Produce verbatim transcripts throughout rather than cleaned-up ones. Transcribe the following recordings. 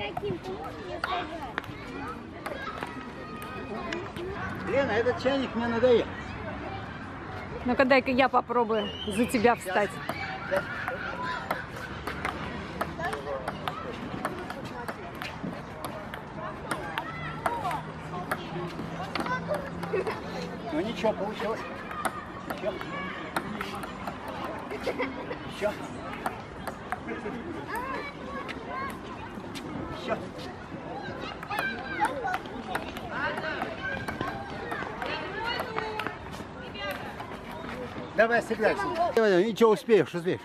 Лена, этот чайник мне надоел. Ну-ка, дай-ка я попробую за тебя встать. Ну ничего, получилось. Еще. Еще. Еще. Давай, сыграй. Давай, ничего, успеешь, успеешь.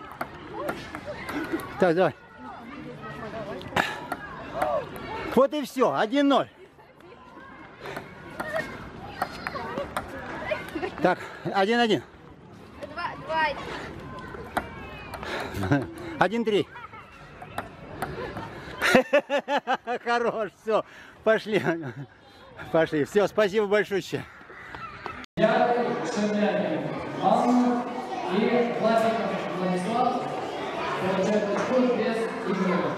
Так, давай. Вот и все, один ноль. Так, один-один. Один-три. Хорош, все, пошли. Пошли. Все, спасибо большое. Пятый, Шемякин Ална и Власиков Владислав получают очко без игры.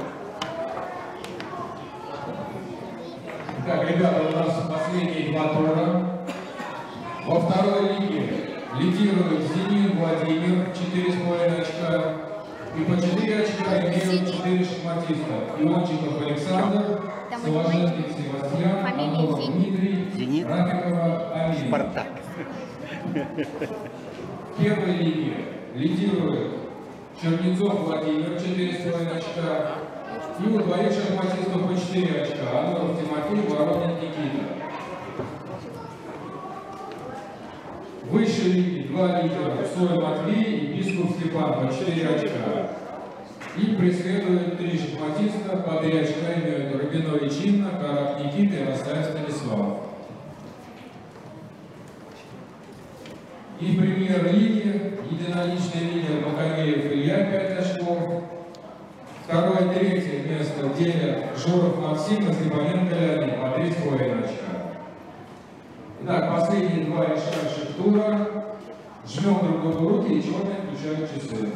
Так, ребята, у нас последние два тура. Во второй лиге лидирует Зенин Владимир, четыре с половиной очка. И по четыре очка имеют четыре шахматиста. Иончиков Александр, Соложенкин Себастьян, Антонов Дмитрий, Рафикова Амина. Спартак. В первой лиге лидирует Чернецов Владимир, четыре с половиной очка. И у двоих шахматистов по четыре очка. Ануров Тимофей, Воронин Никита. В высшей лиге два лидера Цой Матвей и Бисков Степан по четыре очка. И преследуют три шахматиста по три очка имеют Рубинович Инна, Карак Никита и Растаев Станислав. И в премьер-лиге единоличный лидер Макаревич Илья пять очков. Второе и третье место делят Журов Максим и Степаненко Леонид по три с половиной очка. Итак, последние два решающих тура. Жмем друг другу руки и черные включают часы.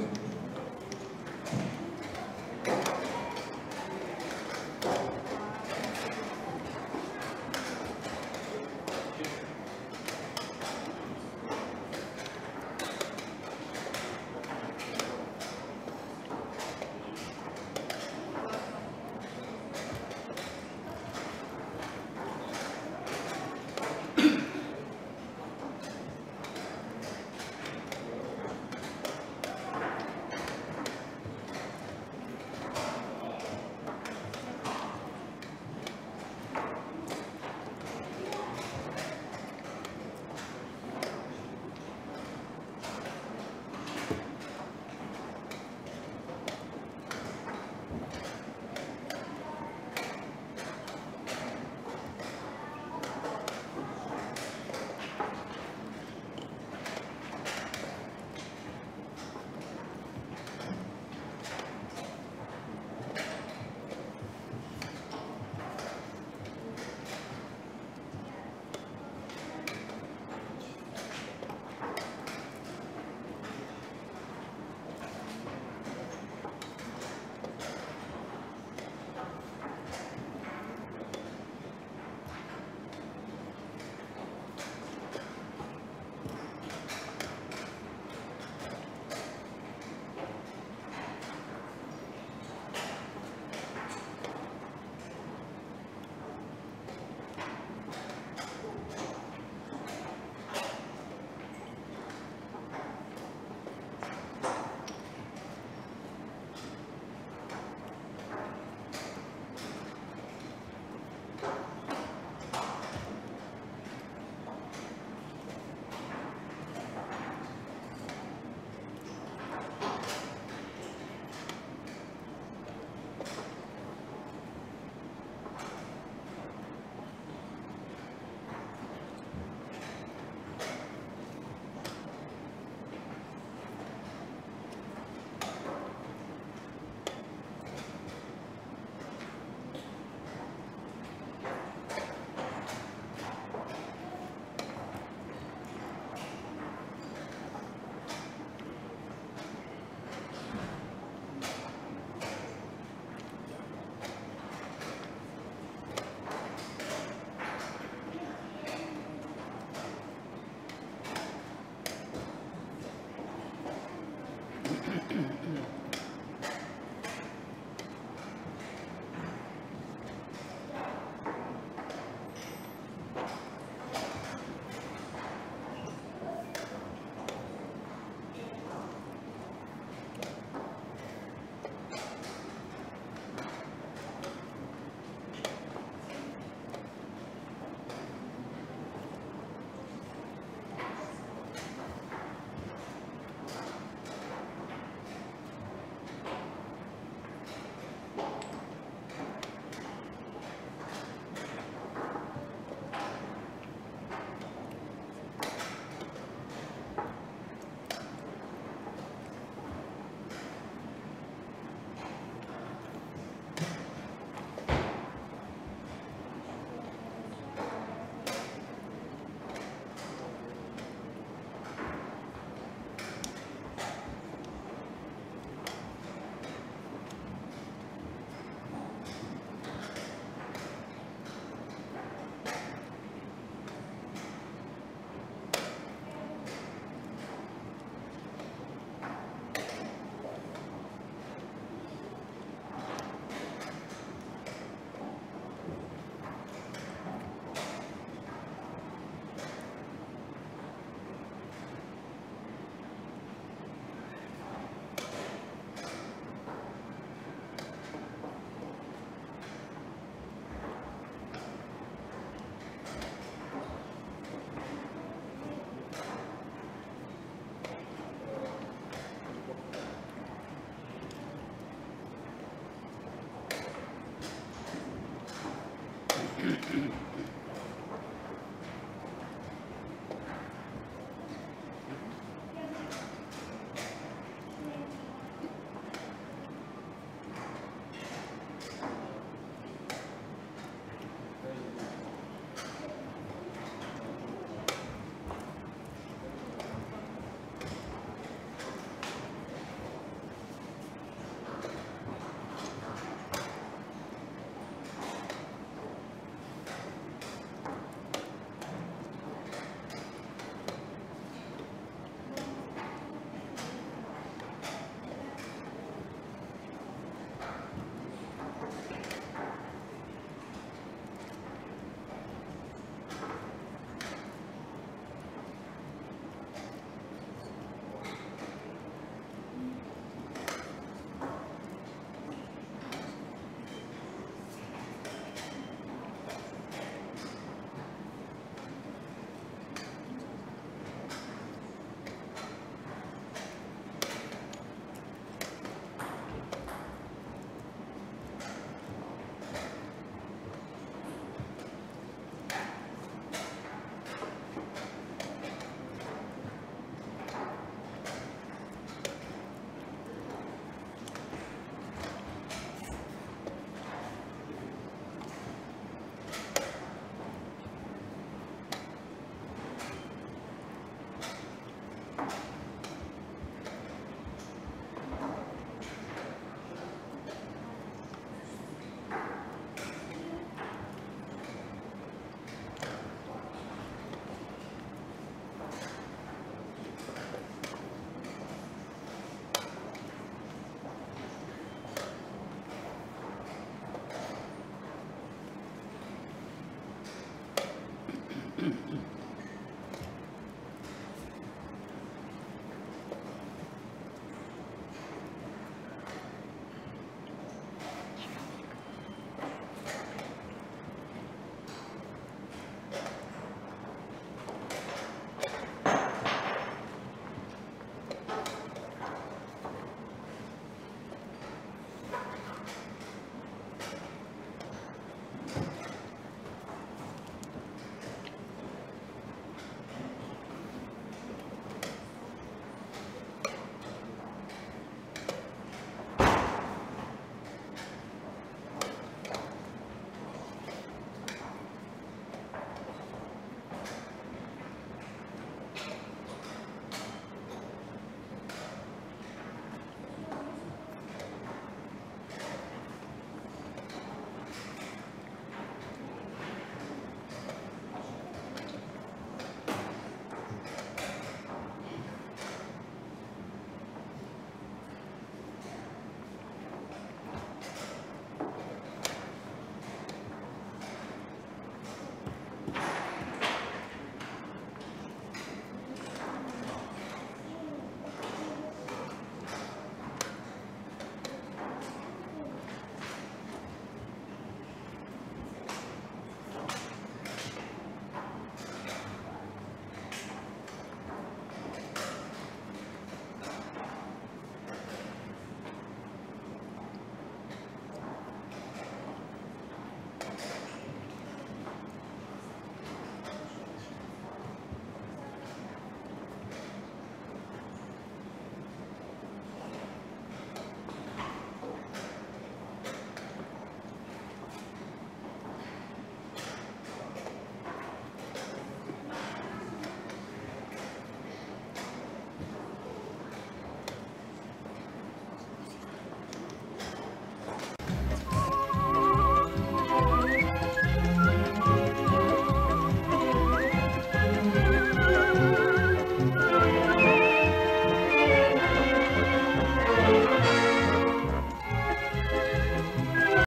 –